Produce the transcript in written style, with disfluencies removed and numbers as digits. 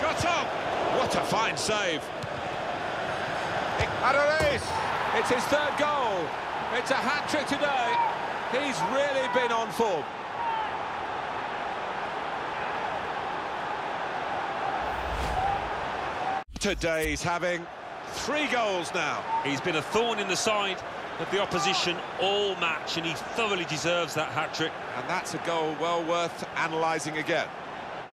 shot on! What a fine save! Adonis! It's his third goal. It's a hat-trick today. He's really been on form. Today's having 3 goals now. He's been a thorn in the side of the opposition all match, and he thoroughly deserves that hat-trick. And that's a goal well worth analysing again.